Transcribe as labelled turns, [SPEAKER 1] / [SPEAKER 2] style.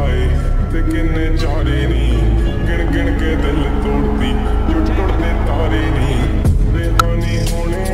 [SPEAKER 1] आए ते किन्ने चारे नी गिन गिन के दिल तोड़ती जो टुटदे तारे नी बेहानी होने